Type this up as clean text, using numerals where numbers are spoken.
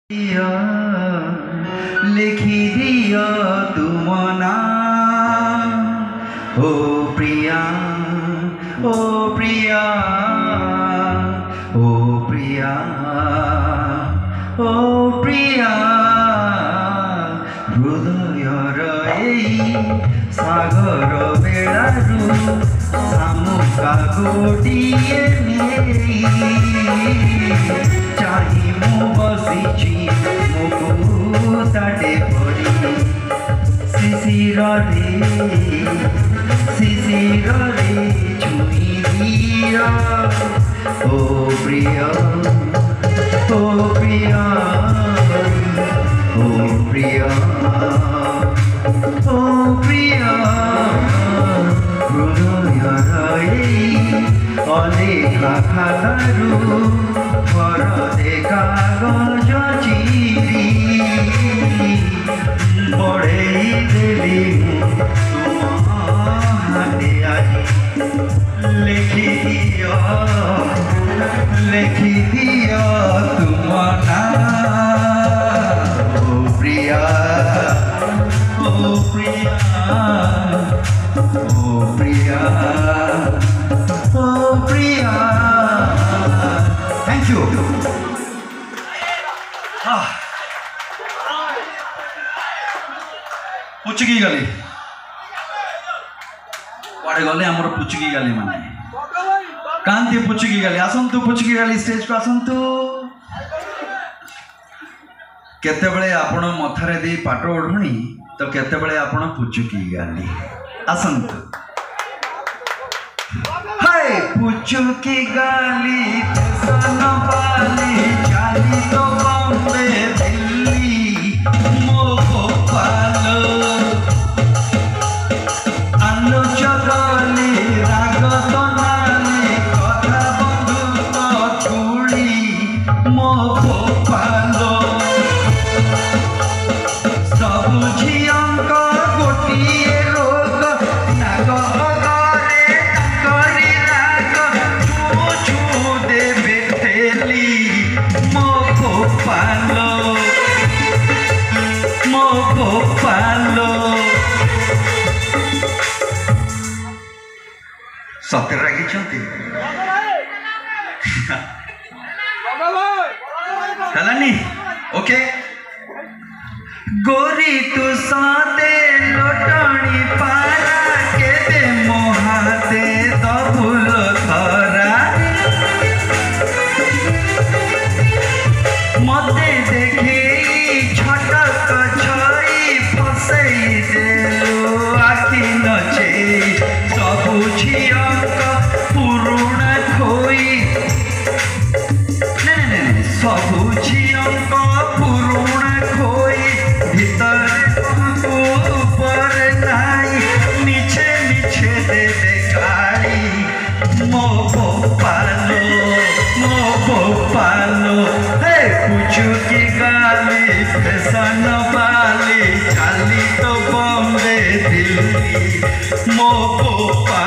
दिया लिखी दिया तुम नाम ओ प्रिया ओ प्रिया ओ प्रिया ओ प्रिया हृदयर सागर बेड़ारू शामुका गोटिए चाही मु बसीची मुकुताटे पड़ी शिशिर रे छुई दिया ओ प्रिया ओ प्रिया ओ प्रिया ओ प्रिया अनेका खातारू घर देखा कागज चिरी बढ़े देली तुम हाथे आज लिखी दिया तुम नाम ओ प्रिया ओ प्रिया ओ प्रिया ओ प्रिया। Thank you. पुचुकी गली कुआडे गले आमर पुचुकी गली माने कांति पुचुकी गली आसंतु पुचुकी गली स्टेज को आसंतु केते बळे आपण मथारे दे पाट ओढणी तो केते बळे आपण पुचुकी गली आसंतु हाय पुचुकी गली सन पाली चाली तो बॉम्बे दिल्ली मो गोपाल आलो चगली राग तो नाली कथा बंधु तो चूड़ी मो गोपाल सबु झियंक गोटिए रोग नाग अगरे करी राग छू देबे थेली मो गोपाल मो गोपाल सत्य रागी हेलानी ओके गोरी तू साते लोटणी पारा के दे मोहाते दबुल धरा मते देखे छटक छई फसई देलो आखि नचे सबु झियंक पुरुणा खोई सबु झियंक पुरुणा खोई भीतर ऊपर नाई नीचे नीचे दे गाड़ी मो गोपालो हे पुचुकी गाली फैशन वाली चाली तो बॉम्बे दिल्ली मो गोपालो।